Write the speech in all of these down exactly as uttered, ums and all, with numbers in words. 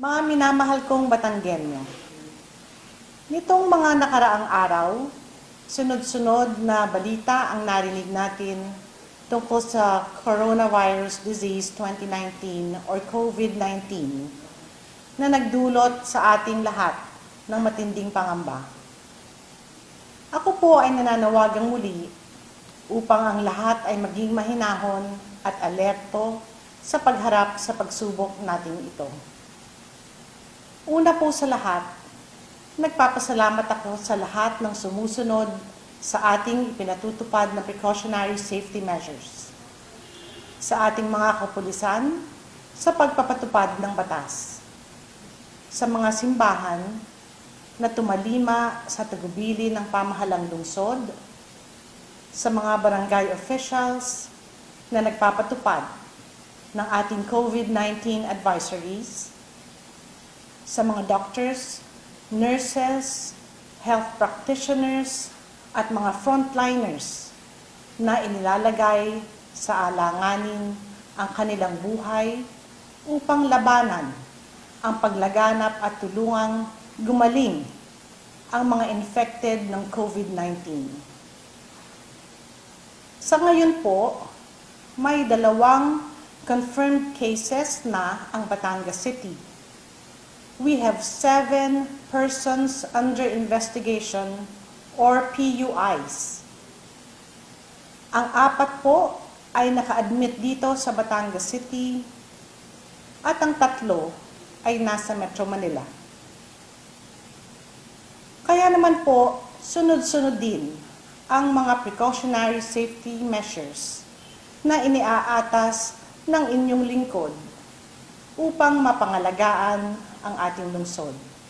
Mga minamahal kong Batanggenyo, nitong mga nakaraang araw, sunod-sunod na balita ang narinig natin tungkol sa coronavirus disease twenty nineteen or COVID nineteen na nagdulot sa ating lahat ng matinding pangamba. Ako po ay nananawagang muli upang ang lahat ay maging mahinahon at alerto sa pagharap sa pagsubok natin ito. Una po sa lahat, nagpapasalamat ako sa lahat ng sumusunod sa ating ipinatutupad na precautionary safety measures, sa ating mga kapulisan sa pagpapatupad ng batas, sa mga simbahan na tumalima sa tagubili ng pamahalang lungsod, sa mga barangay officials na nagpapatupad ng ating COVID nineteen advisories, sa mga doctors, nurses, health practitioners, at mga frontliners na inilalagay sa alanganin ang kanilang buhay upang labanan ang paglaganap at tulungang gumaling ang mga infected ng COVID nineteen. Sa ngayon po, may dalawang confirmed cases na ang Batangas City. We have seven persons under investigation or P U Is. Ang apat po ay naka-admit dito sa Batangas City at ang tatlo ay nasa Metro Manila. Kaya naman po, sunod-sunod din ang mga precautionary safety measures na iniaatas ng inyong lingkod upang mapangalagaan ang ating lungsod.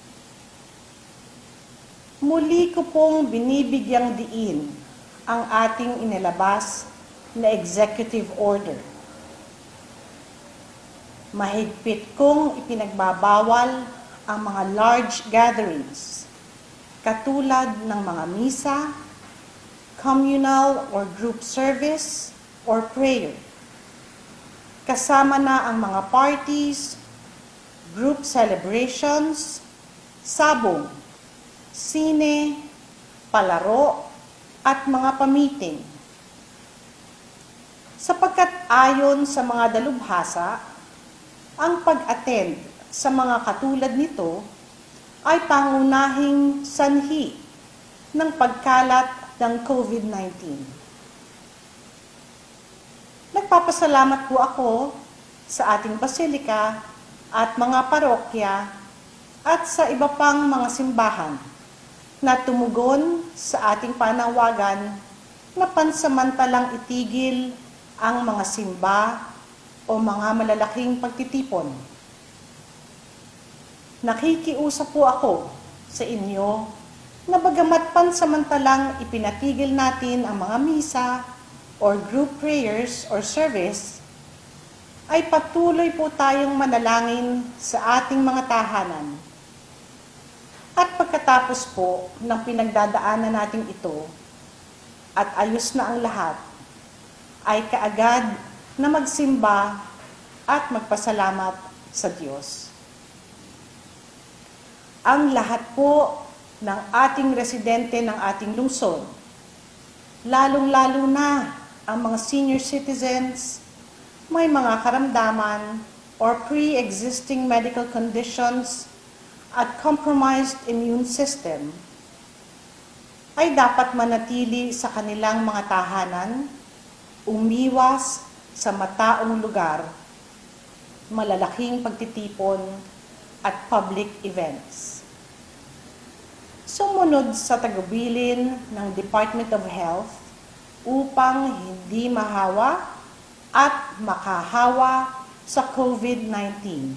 Muli ko pong binibigyang diin ang ating inilabas na executive order. Mahigpit kong ipinagbabawal ang mga large gatherings, katulad ng mga misa, communal or group service, or prayer. Kasama na ang mga parties, group celebrations, sabong, sine, palaro, at mga pamiting. Sapagkat ayon sa mga dalubhasa, ang pag-attend sa mga katulad nito ay pangunahing sanhi ng pagkalat ng COVID nineteen. Nagpapasalamat po ako sa ating basilika at mga parokya at sa iba pang mga simbahan na tumugon sa ating panawagan na pansamantalang itigil ang mga simba o mga malalaking pagtitipon. Nakikiusap po ako sa inyo na bagamat pansamantalang ipinatigil natin ang mga misa or group prayers or service, ay patuloy po tayong manalangin sa ating mga tahanan. At pagkatapos po ng pinagdadaanan natin ito, at ayos na ang lahat, ay kaagad na magsimba at magpasalamat sa Diyos. Ang lahat po ng ating residente ng ating lungsod, lalong-lalo na ang mga senior citizens, may mga karamdaman or pre-existing medical conditions at compromised immune system, ay dapat manatili sa kanilang mga tahanan, umiwas sa mataong lugar, malalaking pagtitipon, at public events. Sumunod sa tagubilin ng Department of Health upang hindi mahawa at makahawa sa COVID nineteen.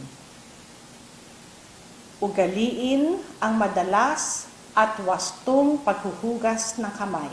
Ugaliin ang madalas at wastong paghuhugas ng kamay.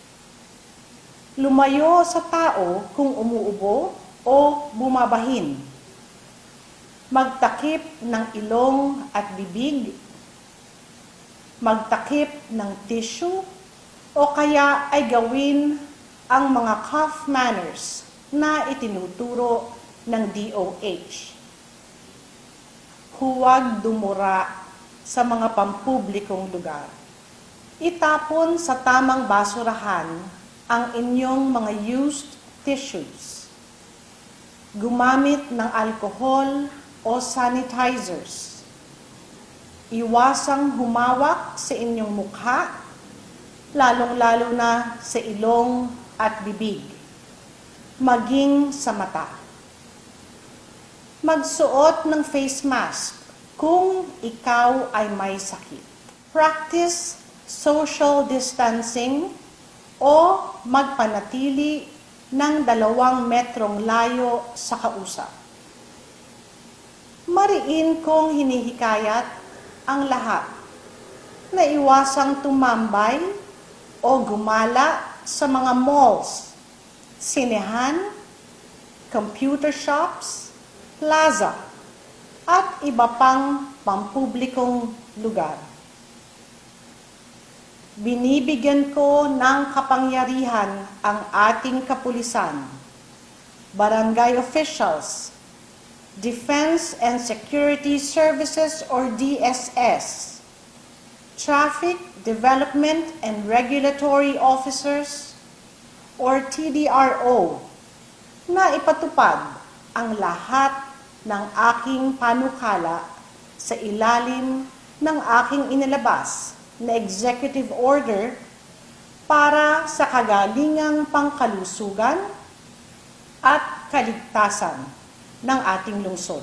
Lumayo sa tao kung umuubo o bumabahin. Magtakip ng ilong at bibig. Magtakip ng tissue o kaya ay gawin ang mga cough manners na itinuturo ng D O H. huwag dumura sa mga pampublikong lugar. Itapon sa tamang basurahan ang inyong mga used tissues. Gumamit ng alcohol o sanitizers. Iwasang humawak sa inyong mukha, lalong-lalo na sa ilong at bibig, maging sa mata. Magsuot ng face mask kung ikaw ay may sakit. Practice social distancing o magpanatili ng dalawang metrong layo sa kausap. Mariin kong hinihikayat ang lahat na iwasang tumambay o gumala sa mga malls, sinehan, computer shops, plaza, at iba pang pampublikong lugar. Binibigyan ko ng kapangyarihan ang ating kapulisan, barangay officials, Defense and Security Services or D S S, Traffic Development and Regulatory Officers or T D R O na ipatupad ang lahat ng aking panukala sa ilalim ng aking inilabas na executive order para sa kagalingang pangkalusugan at kaligtasan ng ating lungsod.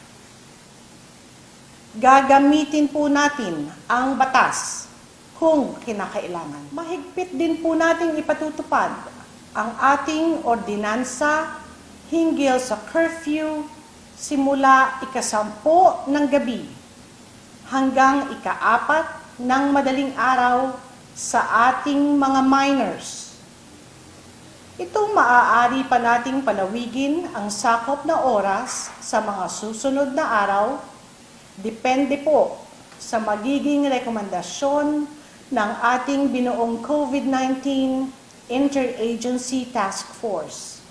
Gagamitin po natin ang batas kung kinakailangan. Mahigpit din po natin ipatutupad ang ating ordinansa hinggil sa curfew simula ikasampo ng gabi hanggang ikaapat ng madaling araw sa ating mga minors. Ito maaari pa nating palawigin ang sakop na oras sa mga susunod na araw, depende po sa magiging rekomendasyon ng ating binuong COVID nineteen Interagency Task Force.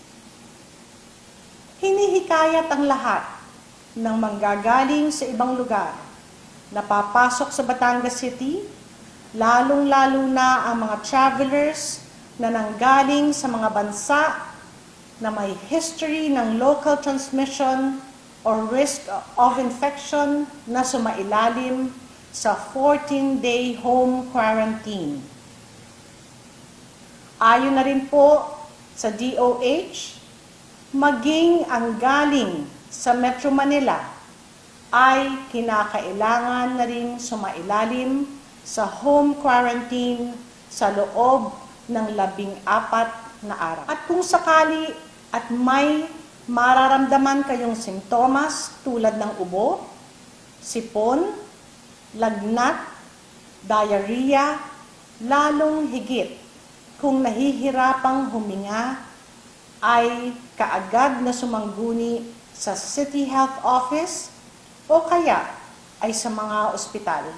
Hinihikayat ang lahat ng manggagaling sa ibang lugar na papasok sa Batangas City, lalong-lalo na ang mga travelers na nanggaling sa mga bansa na may history ng local transmission or risk of infection na sumailalim sa fourteen day home quarantine. Ayon na rin po sa D O H, maging ang galing sa Metro Manila ay kinakailangan na rin sumailalim sa home quarantine sa loob ng labing apat na araw. At kung sakali at may mararamdaman kayong sintomas tulad ng ubo, sipon, lagnat, diarrhea, lalong higit kung nahihirapang huminga, ay kaagad na sumangguni sa City Health Office o kaya ay sa mga ospital.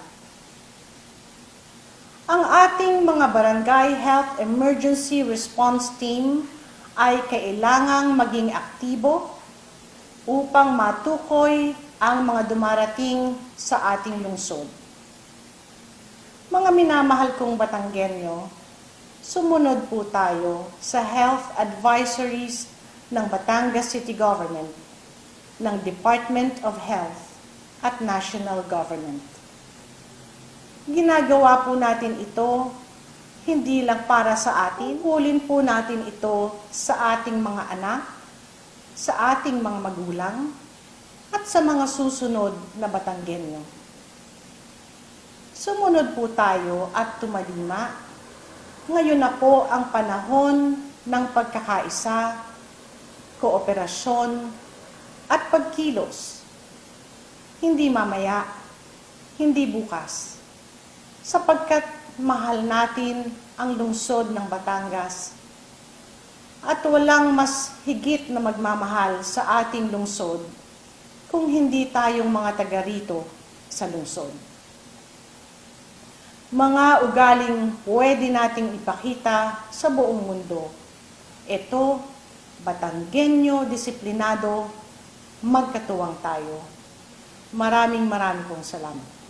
Ang ating mga Barangay Health Emergency Response Team ay kailangang maging aktibo upang matukoy ang mga dumarating sa ating lungsod. Mga minamahal kong Batanggenyo, sumunod po tayo sa health advisories ng Batangas City Government, ng Department of Health at National Government. Ginagawa po natin ito hindi lang para sa atin, hulin po natin ito sa ating mga anak, sa ating mga magulang, at sa mga susunod na Batanggenyo. Sumunod po tayo at tumalima. Ngayon na po ang panahon ng pagkakaisa, kooperasyon, at pagkilos. Hindi mamaya, hindi bukas. Sapagkat mahal natin ang lungsod ng Batangas at walang mas higit na magmamahal sa ating lungsod kung hindi tayong mga taga rito sa lungsod. Mga ugaling pwede nating ipakita sa buong mundo. Ito, Batanggenyo disiplinado, magkatuwang tayo. Maraming maraming pong salamat.